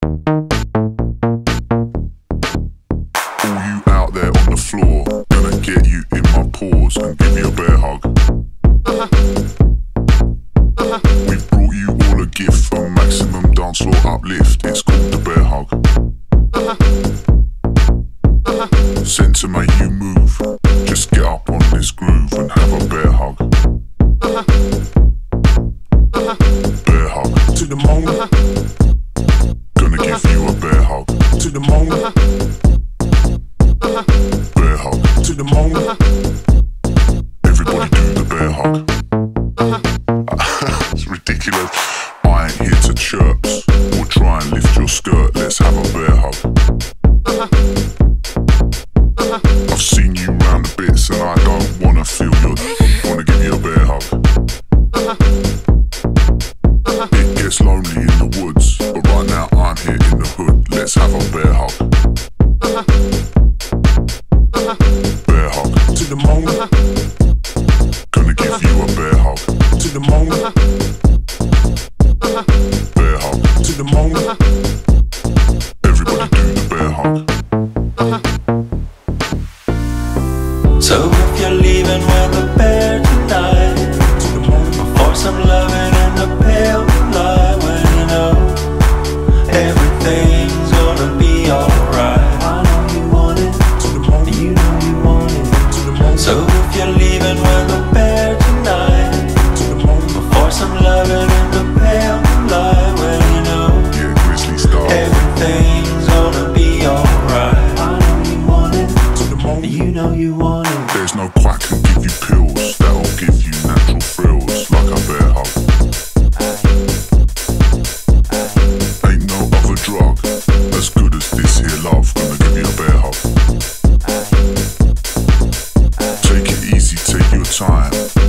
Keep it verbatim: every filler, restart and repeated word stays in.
All you out there on the floor, gonna get you in my paws and give you a bear hug. We brought you all a gift from maximum dance floor uplift. It's called the bear hug. Sent to make you move. Just get up on this groove and have a bear hug. Bear hug to the moon. Gonna give you a bear hug to the moon. Bear hug to the moon. Everybody do the bear hug. It's ridiculous. I ain't here to chirps or try and lift your skirt. Let's have a bear hug. I've seen you round the bits and I don't wanna feel your wanna give you a bear hug. It gets lonely in the woods, but right now I'm here in the hood. Let's have a bear hug. Bear hug to the moon. Gonna give you a bear hug to the moon. Bear hug to the moon. Everybody do the bear hug. So if you're leaving with a bear tonight, for some loving in the pale light, well you know everything's gonna be alright. I know you want it, you know you want it. So if you're leaving with a bear tonight, for some loving in the pale light, well you know Yeah, Grizzly Star. everything's gonna be alright. I know you want it, you know you want it. There's no quack can give you pills that'll give you natural thrills like a bear hug. Ain't no other drug as good as this here love. Gonna give you a bear hug. Take it easy, take your time.